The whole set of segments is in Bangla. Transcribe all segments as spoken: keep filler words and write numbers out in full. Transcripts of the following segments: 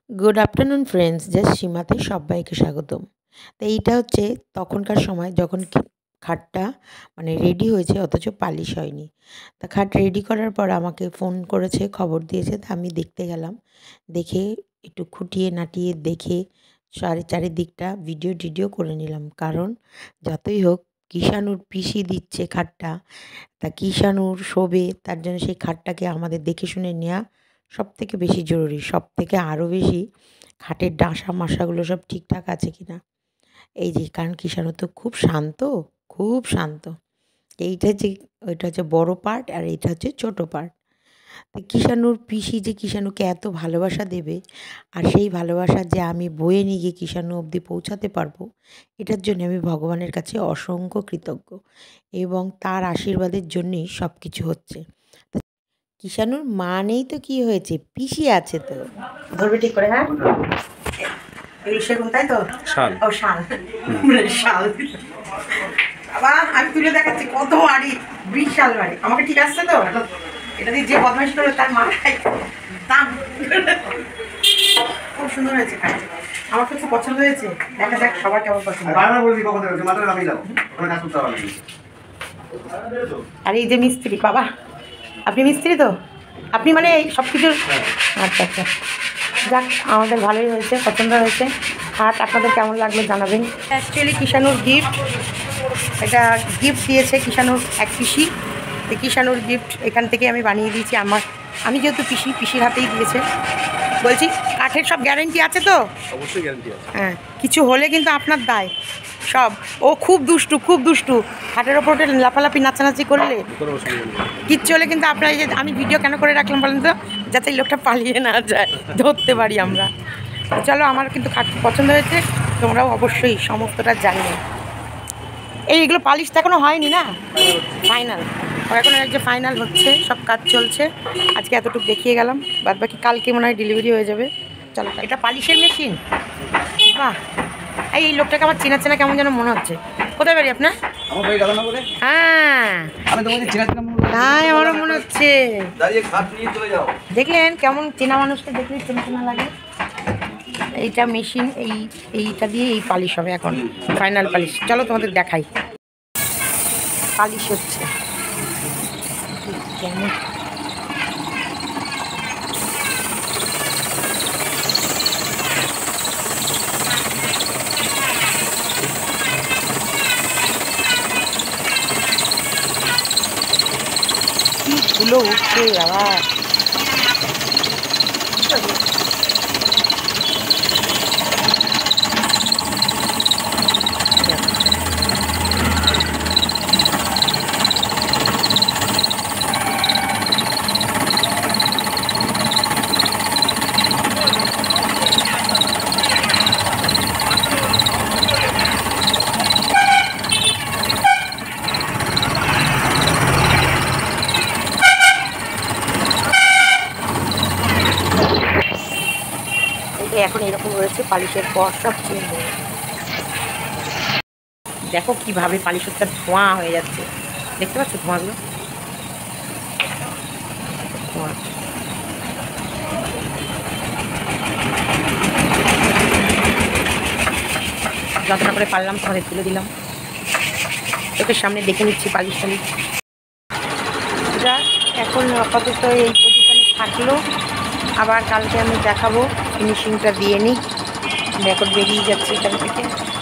গুড আফটারনুন ফ্রেন্ডস, জাস্ট সীমাতে সবাইকে স্বাগতম। তো এইটা হচ্ছে তখনকার সময় যখন কি- খাটটা মানে রেডি হয়েছে অথচ পালিশ হয়নি। তা খাট রেডি করার পর আমাকে ফোন করেছে, খবর দিয়েছে। তা আমি দেখতে গেলাম। দেখে একটু খুঁটিয়ে নাটিয়ে দেখে চারি চারিদিকটা ভিডিও টিডিও করে নিলাম। কারণ যতই হোক কিষাণুর পিসি দিচ্ছে খাটটা, তা কিষাণুর শোবে, তার জন্য সেই খাটটাকে আমাদের দেখে শুনে নেওয়া সব থেকে বেশি জরুরি। সব থেকে আরও বেশি খাটের ডাঁসা মাসাগুলো সব ঠিকঠাক আছে কি না। এই যে কারণ কিষাণু তো খুব শান্ত, খুব শান্ত। এইটা যে ওইটা হচ্ছে বড় পার্ট আর এইটা হচ্ছে ছোট পার্ট। তো কিষাণুর পিসি যে কিষাণুকে এত ভালোবাসা দেবে, আর সেই ভালোবাসা যে আমি বয়ে নিয়ে গিয়ে কিষাণু অবধি পৌঁছাতে পারবো, এটার জন্য আমি ভগবানের কাছে অসংখ্য কৃতজ্ঞ এবং তার আশীর্বাদের জন্যই সব কিছু হচ্ছে। কিষাণুর মা নেই তো কি হয়েছে, পিসি আছে তো। ধরবে ঠিক করে, হ্যাঁ। এগুলো সেগুন, তাই তো? শাল। ও শাল, শাল। আবার আমি তুলে দেখাচ্ছি কত বাড়ি, বিশাল বাড়ি। আমাকে ঠিক আসছে তো? এটা দিয়ে যে বদমাইশ করবে তার মাথায় দাম। খুব সুন্দর হয়েছে কাজটা, আমার তো খুব পছন্দ হয়েছে। দেখা যাক সবার কেমন পছন্দ। আর এই যে মিস্ত্রি বাবা, আপনি মিস্ত্রি তো? আপনি মানে এই সব কিছুর, আচ্ছা আচ্ছা, যাক আমাদের ভালোই হয়েছে, পছন্দ হয়েছে। খাট আপনাদের কেমন লাগলো জানাবেন। অ্যাকচুয়ালি কিষাণুর গিফট, এটা গিফট দিয়েছে কিষাণুর এক পিসি। এই কিষাণুর গিফট এখান থেকে আমি বানিয়ে দিয়েছি আমার, আমি যেহেতু পিসি, পিসির হাতেই দিয়েছে। বলছি কাঠের সব গ্যারেন্টি আছে তো? অবশ্যই গ্যারেন্টি আছে। হ্যাঁ, কিছু হলে কিন্তু আপনার দায় সব। ও খুব দুষ্টু, খুব দুষ্টু। খাটের ওপর লাফালাফি নাচানাচি করলে কিচ্ছু হলে কিন্তু আপনার, এই যে আমি ভিডিও কেন করে রাখলাম বলেন তো, যাতে এই লোকটা পালিয়ে না যায়, ধরতে পারি আমরা। চলো, আমার কিন্তু খাট পছন্দ হয়েছে, তোমরাও অবশ্যই সমস্তটা জানিয়ে। এই এগুলো পালিশ তো এখনও হয়নি না, ফাইনাল এখন যে ফাইনাল হচ্ছে, সব কাজ চলছে। আজকে এতটুকু দেখিয়ে গেলাম, বাদ বাকি কালকে মনে হয় ডেলিভারি হয়ে যাবে। চলো, এটা পালিশের মেশিন। বাহ, এই এই লোকটাকে আমার চেনা চেনা কেমন যেন মনে হচ্ছে। কোথায় বাড়ি আপনার? হ্যাঁ, হ্যাঁ, আমারও মনে হচ্ছে। দেখলেন কেমন চেনা মানুষকে দেখলেই চেনা চেনা লাগে। এইটা মেশিন, এই এইটা দিয়ে এই পালিশ হবে এখন, ফাইনাল পালিশ। চলো তোমাদের দেখাই, পালিশ হচ্ছে কেমন। কি ধুলো উঠছে আবার। এখন এরকম রয়েছে, পালিশের পর সব চেঞ্জ হয়ে গেছে। দেখো কিভাবে পালিশ হচ্ছে, ধোঁয়া হয়ে যাচ্ছে, দেখতে পাচ্ছ ধোঁয়াগুলো? ধোঁয়া যতটা করে পারলাম তোমাদের তুলে দিলাম, চোখের সামনে দেখে নিচ্ছি পালিশ টালিশ। যা এখন আপাতত এই পজিশনে থাকলো, আবার কালকে আমি দেখাবো ফিনিশিংটা দিয়ে নিই। রেকর্ড বেরিয়ে যাচ্ছে এখান থেকে।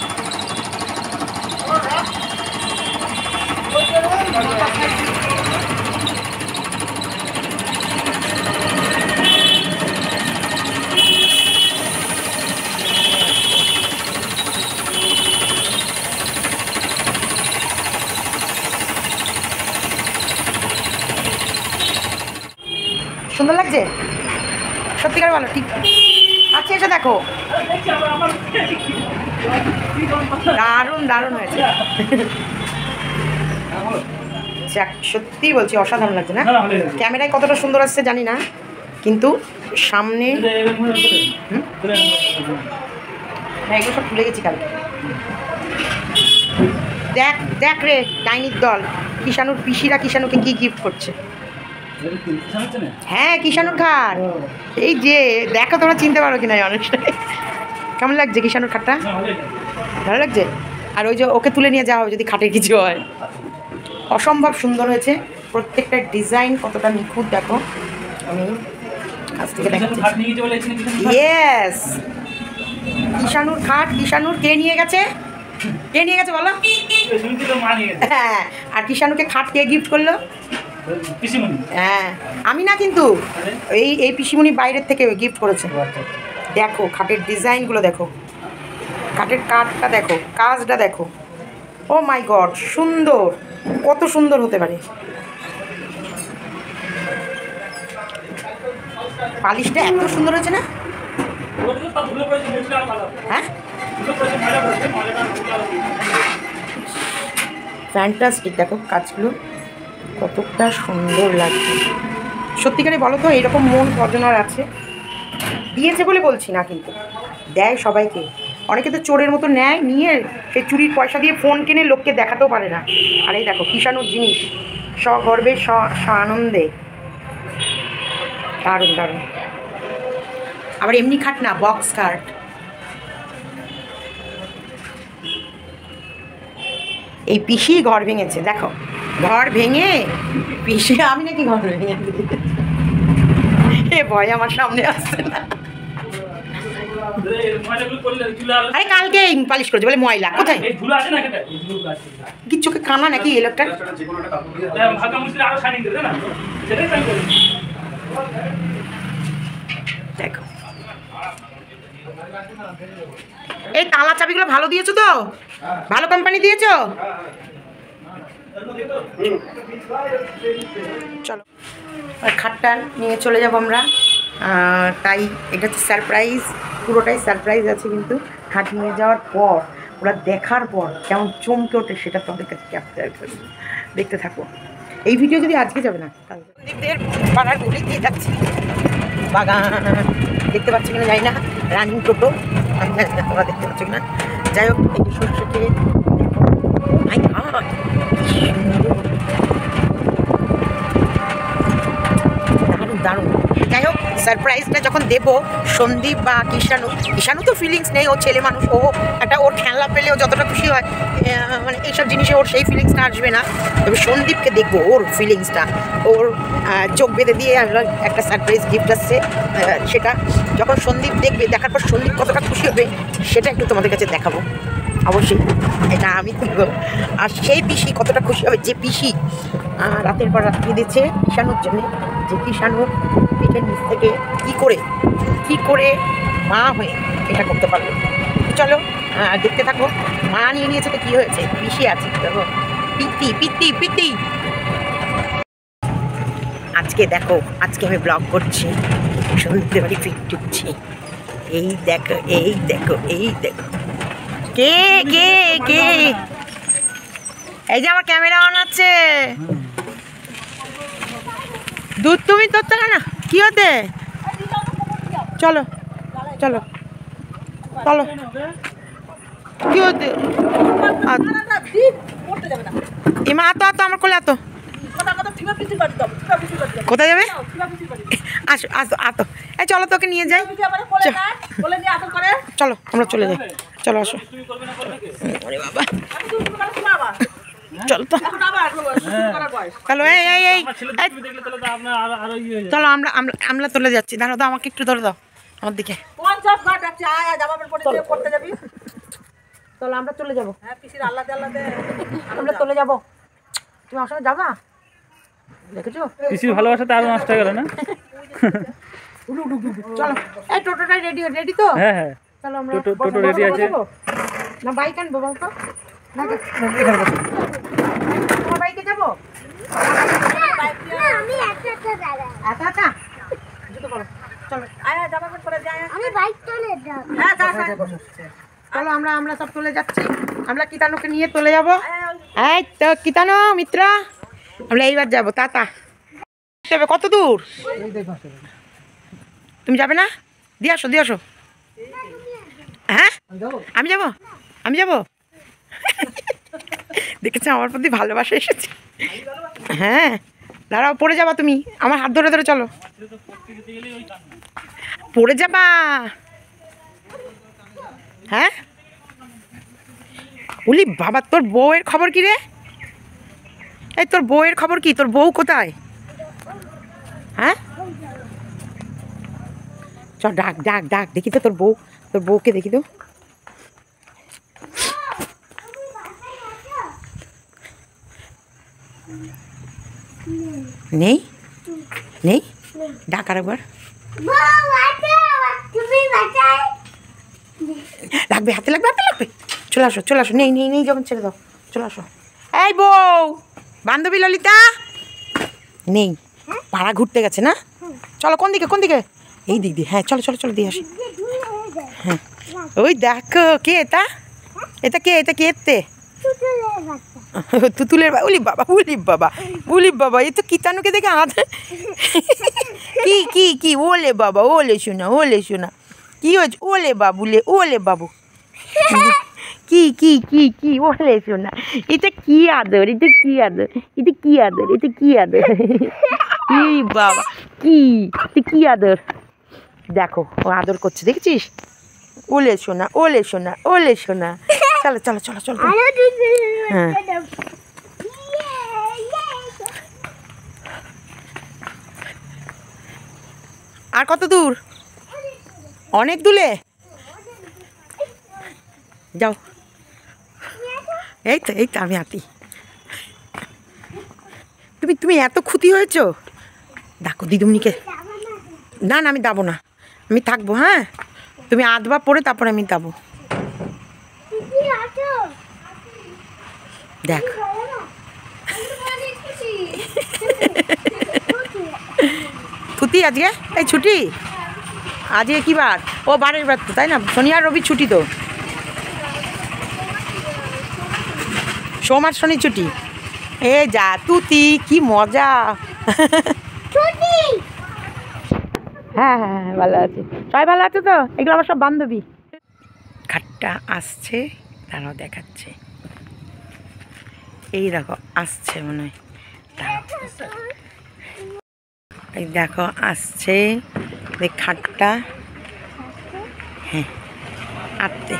সুন্দর লাগছে, সত্যিকার ভালো, ঠিক আচ্ছা, এসে দেখো, দারুণ দারুণ হয়েছে। যাক, সত্যি বলছি অসাধারণ লাগছে না? ক্যামেরায় কতটা সুন্দর আসছে জানি না, কিন্তু সামনে হ্যাঁ এগুলো সব ভুলে গেছি কালকে। দেখ দেখ রে ডাইনির দল, কিষাণুর পিসিরা কিষাণুকে কি গিফট করছে। হ্যাঁ কিষাণুর খাট, এই যে দেখো তোমরা চিনতে পারো কিনা অনেকটা। কেমন লাগছে কিষাণুর খাটটা? ভালো লাগছে। আর ওই যে ওকে তুলে নিয়ে যাওয়া হবে যদি খাটের কিছু হয়। অসম্ভব সুন্দর হয়েছে, প্রত্যেকটা ডিজাইন কতটা নিখুঁত দেখো। আমি কাছ থেকে দেখাচ্ছি। ইয়েস, কিষাণুর খাট। কিষাণুর কে নিয়ে গেছে? কে নিয়ে গেছে বলো? হ্যাঁ, আর কিষাণুকে খাট কে গিফট করলো? হ্যাঁ আমি না, কিন্তু এই এই পিসিমণি বাইরের থেকে গিফট করেছে। দেখো খাটের ডিজাইনগুলো দেখো, খাটের কাঠটা দেখো, কাজটা দেখো। ও মাই গড, সুন্দর, কত সুন্দর হতে পারে। পালিশটা এত সুন্দর হয়েছে না? হ্যাঁ ফ্যান্টাস্টিক, দেখো কাজগুলো কতটা সুন্দর লাগছে। সত্যিকারে বলো তো, এরকম মন কজনার আছে? দিয়েছে বলে বলছি না, কিন্তু দেয় সবাইকে। অনেকে তো চোরের মতো নেয়, নিয়ে সে চুরির পয়সা দিয়ে ফোন কিনে লোককে দেখাতেও পারে না। আর এই দেখো কিষাণুর জিনিস, সগর্বে স আনন্দে, দারুণ দারুণ। আবার এমনি খাট না, বক্স খাট। এই পিসি ঘর ভেঙেছে, দেখো ঘর ভেঙে পিসি, আমি নাকি ঘর ভেঙে এ ভয় আমার সামনে আসছে না। আরে কালকে পালিশ করেছে বলে ময়লা, কোথায় কি চোখে কানা নাকি এই লোকটা? দেখো এই তালা চাবিগুলো ভালো দিয়েছো তো? ভালো কোম্পানি দিয়েছো? চলো আর খাটটা নিয়ে চলে যাবো আমরা। তাই এটা হচ্ছে সারপ্রাইজ, পুরোটাই সারপ্রাইজ আছে। কিন্তু খাট নিয়ে যাওয়ার পর, ওরা দেখার পর কেমন চমকে ওঠে সেটা তোমাদের কাছে ক্যাপচার করবো, দেখতে থাকো। এই ভিডিও যদি আজকে যাবে না, পাড়ার গলি দিয়ে যাচ্ছি, বাগান দেখতে পাচ্ছি কিনা যাই না, রানিং টোটো তোমরা দেখতে পাচ্ছ কিনা। যাই হোক, এই সরষে খেয়ে দারুণ দারুণ। যাই হোক, সারপ্রাইজটা যখন দেবো সন্দীপ বা কিষাণু, কিষাণু তো ফিলিংস নেই, ও ছেলে মানুষ, ও একটা ওর খেলনা পেলে ও যতটা খুশি হয়, মানে এইসব জিনিসে ওর সেই ফিলিংসটা আসবে না। তবে সন্দীপকে দেখবো, ওর ফিলিংসটা, ওর চোখ বেঁধে দিয়ে একটা সারপ্রাইজ গিফট আসছে, সেটা যখন সন্দীপ দেখবে, দেখার পর সন্দীপ কতটা খুশি হবে সেটা একটু তোমাদের কাছে দেখাবো অবশ্যই। এটা আমি তুলবো। আর সেই পিসি কতটা খুশি হবে, যে পিসি রাতের পর রাত কেঁদেছে কিষাণুর জন্য, যে কিষাণু পেটের নিচ থেকে কী করে কী করে মা হয়ে এটা করতে পারলো। চলো দেখতে থাকো। মা নিয়ে নিয়েছে তো কী হয়েছে, পিসি আছে, দেখো পিত্তি পিত্তি পিত্তি। আজকে দেখো, আজকে আমি ব্লগ করছি, সন্ধ্যে বাড়ি ফিট ঢুকছি। এই দেখো, এই দেখো, এই দেখো, কে কে কে এই যে আমার ক্যামেরা অন আছে। দুধ তুমি তোর তো না, কি হতে? চলো চলো চলো, কি হতে? ইমা আতো আতো আমার কোলে আতো। কোথায় যাবে? আসো আসো আতো, এই চলো তোকে নিয়ে যাই। চলো আমরা চলে যাই, চলো আসো। বাবা চলো তো, চলো এই এই এই চলো, আমরা আমরা তুলে যাচ্ছি। ধরো দাও আমাকে, একটু ধরো দাও আমার দিকে। চলো আমরা চলে যাবো, আমরা চলে যাবো। তুমি আমার সঙ্গে যাবা? দেখেছো পিসির ভালোবাসাতে আরো নষ্ট হয়ে গেল না। চলো, এই টোটোটাই রেডি রেডি তো? হ্যাঁ হ্যাঁ, চলো আমরা টোটো টোটো রেডি আছে। না বাইক আনবো বলতো, না তোমার বাইকে যাবো? আমি একটা দাদা আচ্ছা আচ্ছা, জুতো করো, চলো আয়া জামা প্যান্ট পরে যাই। আমি বাইক চলে যাব। হ্যাঁ চলো, আমরা আমরা সব চলে যাচ্ছি। আমরা কিতানুকে নিয়ে চলে যাবো। এই তো কিতানু মিত্রা, আমরা এইবার যাবো। টাটা। কত দূর? তুমি যাবে না? দিয়ে আসো দিয়ে আসো। হ্যাঁ আমি যাবো, আমি যাবো। দেখেছো আমার প্রতি ভালোবাসা এসেছে। হ্যাঁ দাঁড়াও, পড়ে যাবা তুমি, আমার হাত ধরে ধরে চলো, পড়ে যাবা। হ্যাঁ উলি বাবা, তোর বউয়ের খবর কি রে? এই তোর বউয়ের খবর কি? তোর বউ কোথায়? হ্যাঁ চল ডাক ডাক ডাক, দেখি তো তোর বউ, তোর বউকে দেখি তো। নেই নেই, ডাক আর একবার। লাগবে, হাতে লাগবে, হাতে লাগবে। চলে আসো চলে আসো, নেই নেই নেই, যখন ছেড়ে দাও, চলে আসো। এই বউ, বান্ধবী ললিতা নেই, পাড়া ঘুরতে গেছে না? চলো, কোন দিকে কোন দিকে? এই দিক দিয়ে, হ্যাঁ চলো চলো চলো, দিয়ে আসি। হ্যাঁ ওই দেখো, কে এটা? এটা কে? এটা কে এতে? তুতুলের উলি বাবা, উলি বাবা, উলি বাবা, এ তো কীটাণুকে দেখে হাত। কি কি কি? ওলে বাবা, ওলে শোনা, ওলে শোনা, কি হয়েছে? ওলে বাবুলে, ওলে বাবু, কি কি কি কি? ওলে শোনা, এটা কি আদর? এটা কি আদর? এটা কি আদর? এটা কি আদর? কি বাবা, কি কি আদর? দেখো ও আদর করছে, দেখেছিস? ওলে শোনা, ওলে শোনা, ওলে শোনা। চলো চলো চলো চলো। হ্যাঁ আর কত দূর? অনেক দূরে যাও। এই তো এই তো আমি হাঁটি। তুমি তুমি এত ক্ষতি হয়েছ? দেখো দিদুমনিকে, না না আমি দাবো না, আমি থাকবো। হ্যাঁ তুমি আধবা পরে তারপরে আমি দাবো। দেখ ছুটি আজকে, এই ছুটি আজকে কি বার? ও বারের বার তো, তাই না? শনি আর রবি ছুটি তো, সোম আর শনি ছুটি। এ যা তুতি, কি মজা। হ্যাঁ হ্যাঁ হ্যাঁ ভালো আছে, সবাই ভালো আছে তো? এগুলো আমার সব বান্ধবী। খাটটা আসছে, তারাও দেখাচ্ছে। এই দেখো আসছে মনে হয়, এই দেখো আসছে এই খাটটা। হ্যাঁ আটতে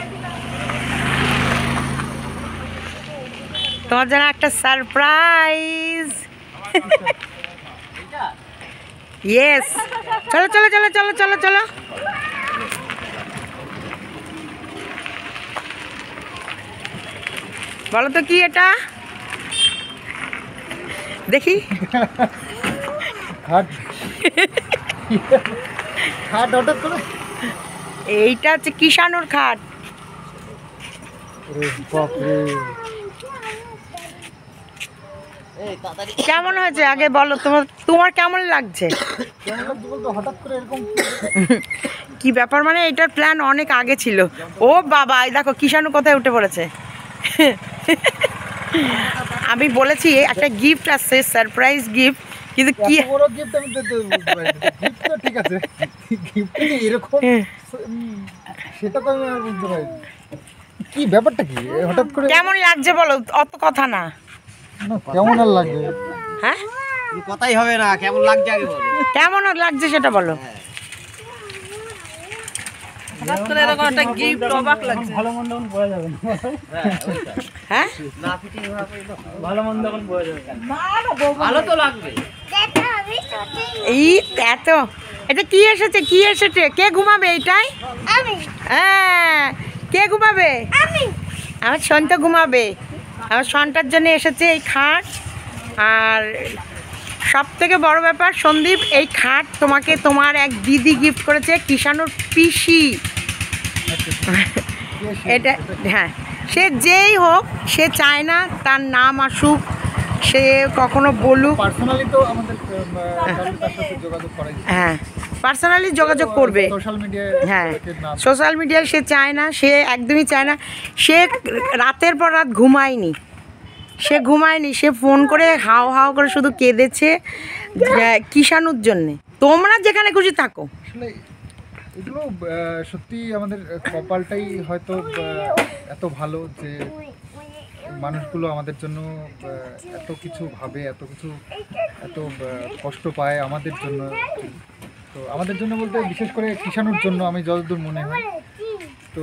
তোমার জন্য একটা সারপ্রাইজ। ইয়েস, চলো চলো চলো চলো চলো চলো। বলো তো কি এটা? দেখি। এইটা হচ্ছে কিষাণুর খাট। কেমন হয়েছে আগে বলো, তোমার তোমার কেমন লাগছে? কি ব্যাপার মানে, এটার প্ল্যান অনেক আগে ছিল। ও বাবা, এই দেখো কিষাণু কোথায় উঠে পড়েছে। আমি বলেছি একটা গিফট আসছে, সারপ্রাইজ গিফট, কিন্তু কি বড় গিফট আমি তো বুঝতে পারি, গিফট তো ঠিক আছে, গিফট যে এরকম সেটা তো আমি আর বুঝতে পারি কি ব্যাপারটা কি হঠাৎ করে। কেমন লাগছে বলো, অত কথা না। কেমন আর লাগবে? হ্যাঁ কথাই হবে না, কেমন লাগছে আগে বলো। কেমন লাগছে সেটা বলো। হঠাৎ করে এরকম একটা গিফট, অবাক লাগছে। ভালো মন্দ এখন বোঝা যাবে না। হ্যাঁ না ফিটিং হওয়া পর্যন্ত ভালো মন্দ এখন বোঝা যাবে না। ভালো তো লাগবে। এই এত, এটা কি এসেছে কি এসেছে? কে ঘুমাবে এইটাই? আমি হ্যাঁ কে ঘুমাবে? আমি আমার সন তো ঘুমাবে। আমার সনটার জন্য এসেছে এই খাট। আর সব থেকে বড় ব্যাপার সন্দীপ, এই খাট তোমাকে তোমার এক দিদি গিফট করেছে, কিষাণুর পিসি। এটা হ্যাঁ, সে যেই হোক, সে চায় না তার নাম আসুক, সে কখনো বলুক। পার্সোনালি তো আমাদের তার সাথে যোগাযোগ করাই, হ্যাঁ পার্সোনালি যোগাযোগ করবে। সোশ্যাল মিডিয়ায় হ্যাঁ সোশ্যাল মিডিয়ায় সে চায় না, সে একদমই চায় না। সে রাতের পর রাত ঘুমায়নি, সে ঘুমায়নি, সে ফোন করে হাও হাও করে শুধু কেঁদেছে কিষাণুর জন্যে। তোমরা যেখানে খুশি থাকো। আসলে এগুলো আহ, সত্যি আমাদের কপালটাই হয়তো আহ, এত ভালো যে মানুষগুলো আমাদের জন্য আহ, এত কিছু ভাবে, এত কিছু এত কষ্ট পায় আমাদের জন্য। তো আমাদের জন্য বলতে বিশেষ করে কিষাণুর জন্য আমি যতদূর মনে হয়, তো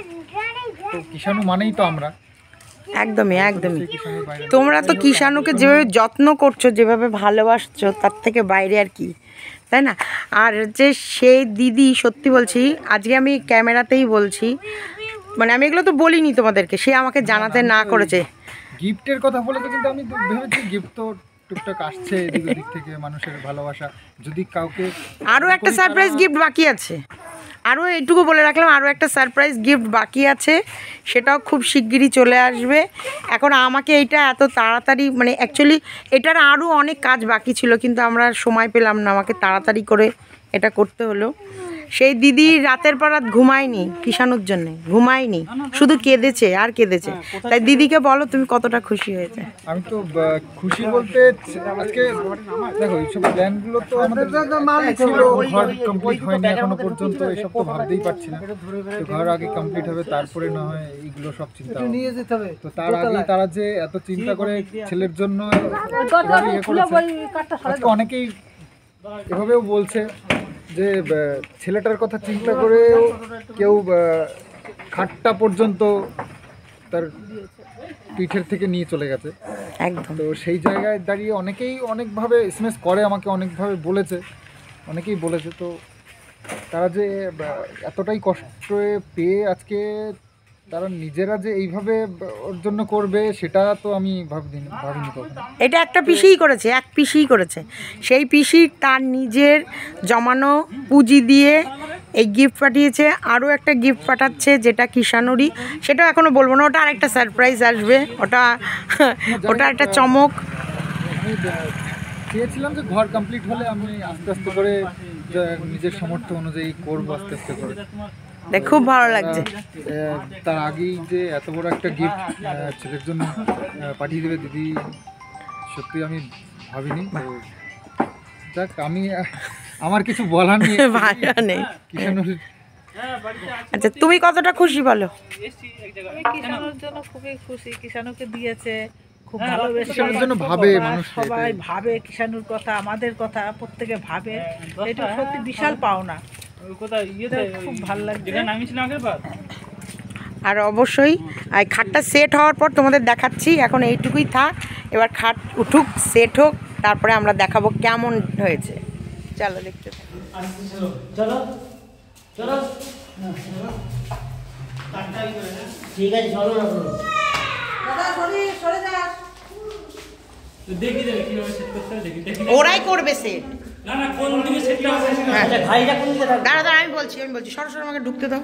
তো কিষাণু মানেই তো আমরা। একদমই একদমই। তোমরা তো কিষাণুকে যেভাবে যত্ন করছো, যেভাবে ভালোবাসছো, তার থেকে বাইরে আর কি, তাই না? আর যে সেই দিদি, সত্যি বলছি, আজকে আমি ক্যামেরাতেই বলছি, মানে আমি এগুলো তো বলিনি তোমাদেরকে, সে আমাকে জানাতে না করেছে। গিফটের কথা বলে তো কিন্তু আমি তো ভেবেছি গিফট তো টুকটাক আসছে এদিক ওদিক থেকে, মানুষের ভালোবাসা। যদি কাউকে আরও একটা সারপ্রাইজ গিফট বাকি আছে, আরও এইটুকু বলে রাখলাম, আরও একটা সারপ্রাইজ গিফট বাকি আছে, সেটাও খুব শিগগিরই চলে আসবে। এখন আমাকে এইটা এত তাড়াতাড়ি, মানে অ্যাকচুয়ালি এটার আরও অনেক কাজ বাকি ছিল, কিন্তু আমরা সময় পেলাম না, আমাকে তাড়াতাড়ি করে এটা করতে হলো। সেই দিদি রাতের পর রাত ঘুমায়নি কিষাণুর জন্যে, ঘুমায়নি, শুধু কেঁদেছে আর কেঁদেছে। তাই দিদিকে বলো তুমি কতটা খুশি হয়েছে। আমি তো খুশি বলতে আজকে দেখো এইসব প্ল্যানগুলো তো আমাদের ছিল, ঘর কমপ্লিট হয়নি এখনো পর্যন্ত, এসব তো ভাবতেই পারছি না। তো ঘর আগে কমপ্লিট হবে, তারপরে না হয় এইগুলো সব চিন্তা হবে। তো তার আগে তারা যে এত চিন্তা করে ছেলের জন্য ইয়ে করেছে, আজকে অনেকেই এভাবেও বলছে যে ছেলেটার কথা চিন্তা করেও কেউ খাটটা পর্যন্ত তার পিঠের থেকে নিয়ে চলে গেছে একদম। তো সেই জায়গায় দাঁড়িয়ে অনেকেই অনেকভাবে এসএমএস করে, আমাকে অনেকভাবে বলেছে, অনেকেই বলেছে। তো তারা যে এতটাই কষ্ট পেয়ে আজকে তারা নিজেরা যে এইভাবে ওর জন্য করবে, সেটা তো আমি ভাবিনি ভাবিনি কখনো। এটা একটা পিসিই করেছে, এক পিসিই করেছে। সেই পিসি তার নিজের জমানো পুঁজি দিয়ে এই গিফট পাঠিয়েছে, আরও একটা গিফট পাঠাচ্ছে যেটা কিষাণুরই, সেটাও এখনও বলবো না, ওটা আরেকটা সারপ্রাইজ আসবে, ওটা ওটা একটা চমক। আমি চেয়েছিলাম যে ঘর কমপ্লিট হলে আমি আস্তে আস্তে করে নিজের সামর্থ্য অনুযায়ী করবো, আস্তে আস্তে করে। দেখ খুব ভালো লাগছে। তার আগেই যে এত বড় একটা গিফট ছেলের জন্য পাঠিয়ে দেবে দিদি, সত্যি আমি ভাবিনি। যাক, আমি আমার কিছু বলার নেই, ভালো নেই। কিষাণুর আচ্ছা তুমি কতটা খুশি বলো? কিষাণুর জন্য খুবই খুশি, কিষাণুকে দিয়েছে খুব ভালোবেসে, কিষাণুর জন্য ভাবে মানুষ, সবাই ভাবে কিষাণুর কথা, আমাদের কথা প্রত্যেকে ভাবে, এটা সত্যি বিশাল পাওনা, খুব ভালো লাগছে। আর অবশ্যই খাটটা সেট হওয়ার পর তোমাদের দেখাচ্ছি, এখন এইটুকুই থাক, এবার খাট উঠুক, সেট হোক, তারপরে আমরা দেখাবো কেমন হয়েছে। চলো দেখতে চলো চলো ঠিক আছে, চলো না দেখি দেখি কিভাবে সেট করতে হবে, দেখি দেখি ওরাই করবে সেট। না না কোন দিকে সেটটা হবে, আচ্ছা ভাইরা কোন দিকে থাকবে? দাঁড়া দাঁড়া আমি বলছি আমি বলছি সরাসরি আমাকে ঢুকতে দাও।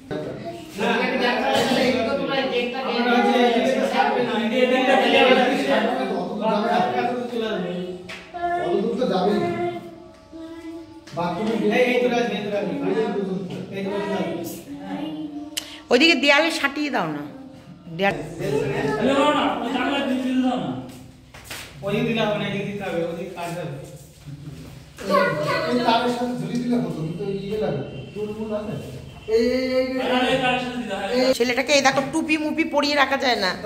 ওইদিকে দেয়ালে সাটিয়ে দাও না, দেয়াল ছেলেটাকে এই দেখো টুপি মুপি পরিয়ে রাখা যায় না।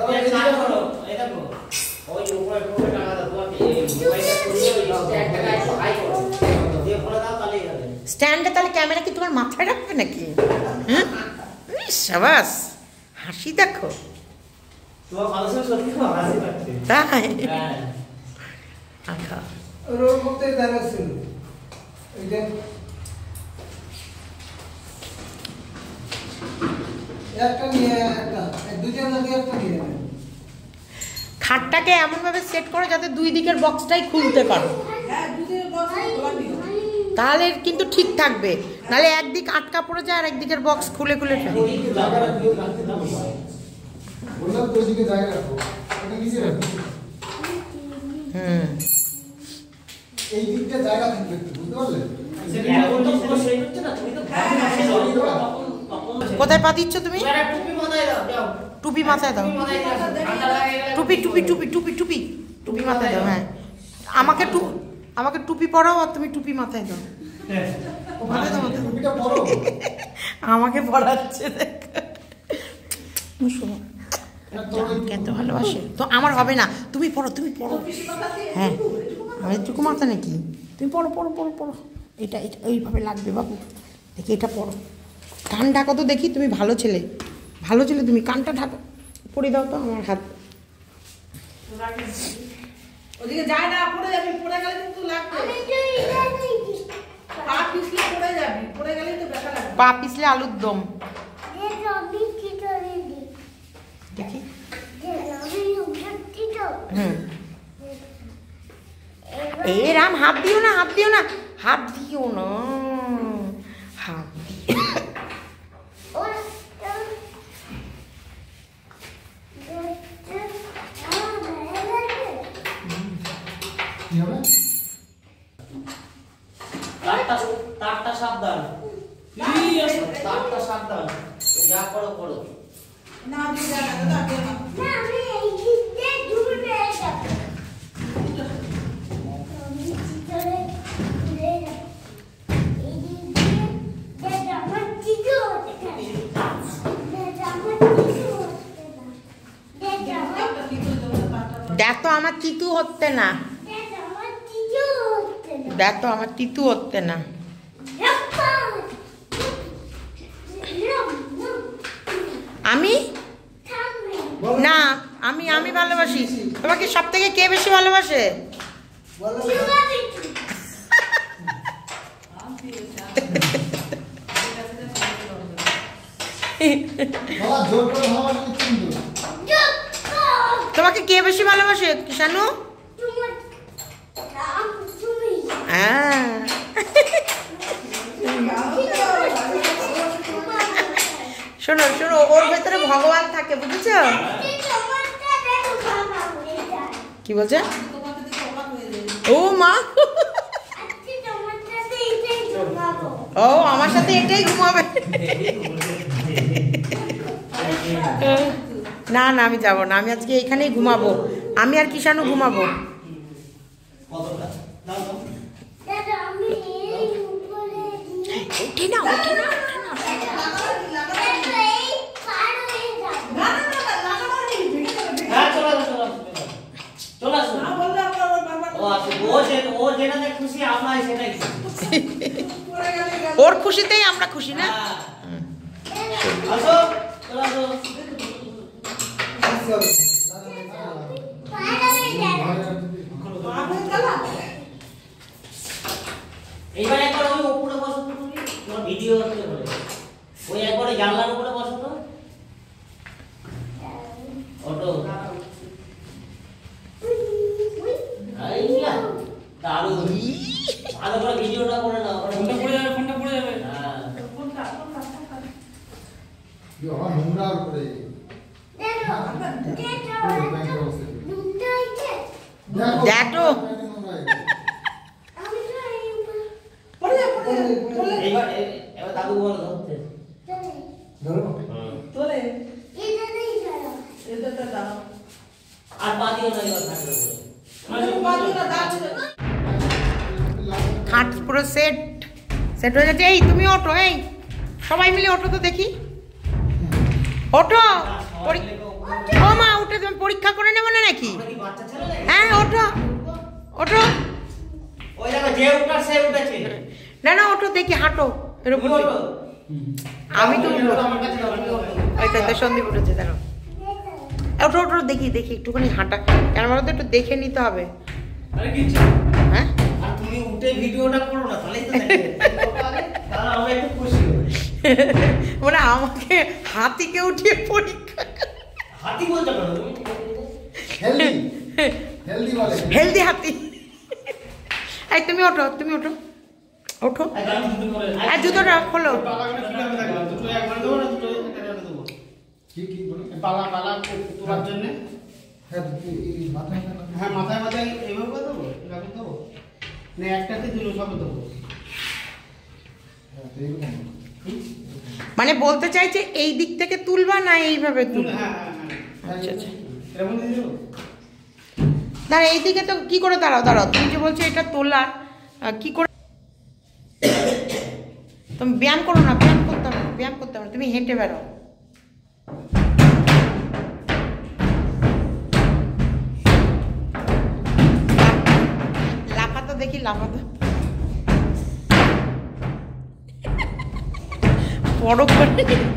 স্ট্যান্ডে তাহলে ক্যামেরা কি তোমার মাথায় রাখবে নাকি? হ্যাঁ সাবাস, হাসি দেখো তাই। আচ্ছা খাটটাকে এমনভাবে সেট করো যাতে দুই দিকের বক্সটাই খুলতে পারো, তাহলে কিন্তু ঠিক থাকবে, নাহলে একদিক আটকা পড়ে যায় আর একদিকের বক্স খুলে খুলে ফেলে। হুম কোথায় পা দিচ্ছ তুমি? টুপি মাথায় দাও, টুপি টুপি টুপি টুপি টুপি টুপি মাথায় দাও। হ্যাঁ আমাকে টু আমাকে টুপি পরাও আর তুমি টুপি মাথায় দাও, মাথায় দাও মাথায় আমাকে পড়াচ্ছে শোনো কত ভালোবাসে তো। আমার হবে না, তুমি পড়ো তুমি পড়ো। হ্যাঁ আমার চুকু মাথা নাকি? তুমি পড়ো পড়ো পড়ো পড়ো, এটা এটা এইভাবে লাগবে বাবু, দেখি এটা পড়ো। কান ঢাকো তো দেখি, তুমি ভালো ছেলে, ভালো ছেলে তুমি, কানটা ঢাকো, পড়ে দাও তো আমার হাত। ওদিকে যায় না, পড়ে যাবি, পড়ে গেলে কিন্তু লাগবে, পা পিছলে পড়ে যাবি, পড়ে গেলেই তো ব্যথা লাগবে। পা পিছলে আলুর দম দেখি। হুম, এ রাম, হাত দিও না, হাত দিও না, হাত দিও না, হাত দিও। তারটা সাবধান, তারটা সাবধান, যা করো করো। না দিদা দাদা দিও না, না আমি এই দিকে দূরে যাব আমি চিতরে ঘুরে যাব এই দিকে যে আমার চিতো হতে থাকে যে আমার চিতো হতে না যে আমার দেখ তো আমার তিতু হচ্ছে না, যে আমার চিতো হতে না দেখ তো আমার তিতু হচ্ছে না। আমি না, আমি আমি ভালোবাসি তোমাকে। সব থেকে কে বেশি ভালোবাসে? তোমাকে কে বেশি ভালোবাসে কিষানু? হ্যাঁ, শোনো শোনো, ওর ভেতরে ভগবান থাকে, বুঝেছো? কি বলছে? ও মা, ও আমার সাথে এটাই ঘুমাবে। না না, আমি যাবো না, আমি আজকে এখানেই ঘুমাবো, আমি আর কিষানু ঘুমাবো। উঠে না, উঠে না, ওর খুশিতেই আমরা খুশি না? এইবার একবার ওই উপরে বসো তো, তুমি তোমার ভিডিও হচ্ছে বলে ওই একবারে জানলার উপরে বসো তো। অটো আইয়া দারুণ, ভালো করে ভিডিওটা করে নাও, ফোনটা পড়ে যাবে, ফোনটা পড়ে যাবে। হ্যাঁ, ফোনটা ফোনটা ফোনটা ইয়ো আমার নোংরা করে দেখো এইবার এবার দাদু বলো ধরতে ধরো তোলে এটা নেই চলো এটাতে দাও, আর পা দিও না এবার খাটের উপরে। মানে বাজু না দাঁড়াচ্ছে না। খাট পুরো সেট সেট হয়ে গেছে। এই তুমি ওঠো, এই সবাই মিলে ওঠো তো দেখি, ওঠো। পরি- ও মা, উঠে তুমি পরীক্ষা করে নেবো না নাকি? আমরা কি বাচ্চা ছেলে নাকি? হ্যাঁ, ওঠো ওঠো, ওই দেখো যে উঠার সে উঠেছে। না না ওঠো, দেখি হাঁটো এর উপর দিয়ে। আমি তো উঠবো, আমার কাছে দাও, আমি উঠবো। ওই তো তো সন্দীপ উঠেছে, দেখো ওঠো ওঠো, দেখি দেখি একটুখানি হাঁটা, কেন বলো তো, একটু দেখে নিতে হবে। আরে কি হ্যাঁ, আর তুমি উঠে ভিডিওটা করো না, তাহলেই তো দেখবে। তাহলে আমরা একটু খুশি হই। মানে আমাকে হাতিকে উঠিয়ে পরীক্ষা, হাতি বলতে পারো তুমি? হেলদি হেলদি বলে হেলদি হাতি। এই তুমি ওঠো, তুমি ওঠো ওঠো, আর জুতোটা খোলো। কি কি বলে পালা পালা তোলার জন্য। হ্যাঁ এই মাথায় হ্যাঁ মাথায় মাথায় এইভাবে দেবো, এভাবে দেবো না, একটাতে দুটো সবে দেবো। হ্যাঁ এইরকম মানে বলতে চাইছে এই দিক থেকে তুলবা না এইভাবে তুলবা? হ্যাঁ হ্যাঁ হ্যাঁ আচ্ছা আচ্ছা, এরকম দিয়ে দেবো। দাঁড়া, এই দিকে তো কি করে, দাঁড়াও দাঁড়াও, তুমি যে বলছো এটা তোলা, আহ, কি করে? তুমি ব্যায়াম করো না, ব্যায়াম করতে হবে না, ব্যায়াম করতে হবে না, তুমি হেঁটে বেরো। দেখি লাফাতে বড় করে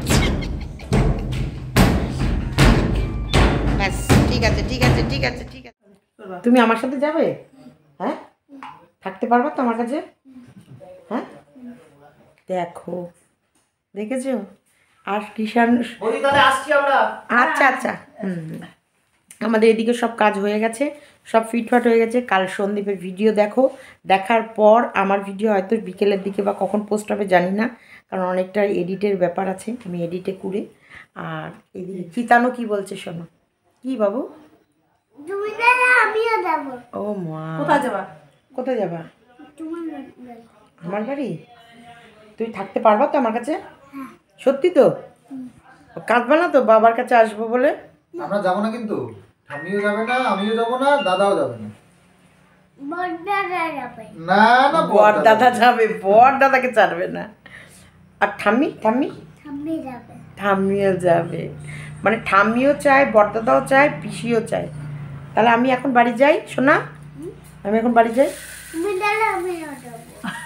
ব্যাস ঠিক আছে ঠিক আছে ঠিক আছে ঠিক আছে তুমি আমার সাথে যাবে হ্যাঁ থাকতে পারবা তো আমার কাছে হ্যাঁ দেখো দেখেছো আর কিষান আচ্ছা আচ্ছা হুম আমাদের এদিকে সব কাজ হয়ে গেছে সব ফিটফাট হয়ে গেছে কাল সন্দীপের ভিডিও দেখো দেখার পর আমার ভিডিও হয়তো বিকেলের দিকে বা কখন পোস্ট হবে জানি না কারণ অনেকটা এডিটের ব্যাপার আছে আমি এডিটে করে আর এদিকে চিতানো কি বলছে শোনো কি বাবু তুমি গেলে আমিও যাব ও মা কোথায় যাবা কোথায় যাবা তোমার বাড়ি। আমার বাড়ি তুই থাকতে পারবা তো আমার কাছে সত্যি তো কাঁদবা না তো বাবার কাছে আসবো বলে আমরা যাবো না কিন্তু আমিও যাবে না আমিও যাবো না দাদাও যাবে না বড়দাদা যাবে না না বর দাদা যাবে বর দাদাকে ছাড়বে না আর ঠাম্মি ঠাম্মি ঠাম্মি যাবে ঠাম্মিও যাবে মানে ঠাম্মিও চায় বরদাদাও চায় পিসিও চায় তাহলে আমি এখন বাড়ি যাই শোনা আমি এখন বাড়ি যাই তুমি গেলে আমিও যাব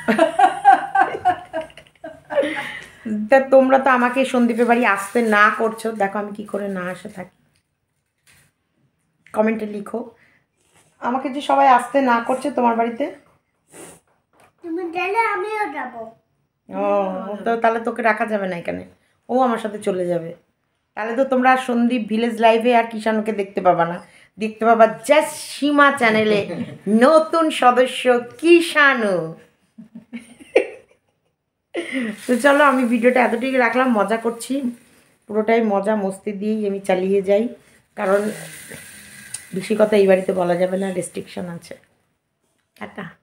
তা তোমরা তো আমাকে সন্দীপের বাড়ি আসতে না করছো দেখো আমি কি করে না আসে থাকি কমেন্টে লিখো আমাকে যে সবাই আসতে না করছে তোমার বাড়িতে তুমি গেলে আমিও যাব ও তো তাহলে তোকে রাখা যাবে না এখানে ও আমার সাথে চলে যাবে তাহলে তো তোমরা সন্দীপ ভিলেজ লাইভে আর কিষাণুকে দেখতে পাবা না দেখতে পাবা জাস্ট সীমা চ্যানেলে নতুন সদস্য কিষাণু তো চলো আমি ভিডিওটা এতটুকু রাখলাম মজা করছি পুরোটাই মজা মস্তি দিয়েই আমি চালিয়ে যাই কারণ বেশি কথা এই বাড়িতে বলা যাবে না রেস্ট্রিকশন আছে টাটা